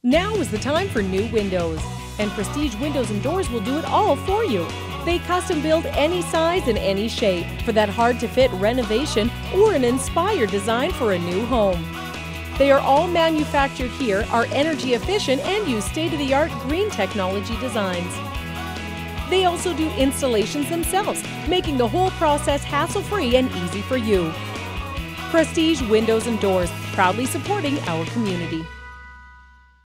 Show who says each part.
Speaker 1: Now is the time for new windows, and Prestige Windows and Doors will do it all for you. They custom build any size and any shape for that hard-to-fit renovation or an inspired design for a new home. They are all manufactured here, are energy efficient, and use state-of-the-art green technology designs. They also do installations themselves, making the whole process hassle-free and easy for you. Prestige Windows and Doors, proudly supporting our community.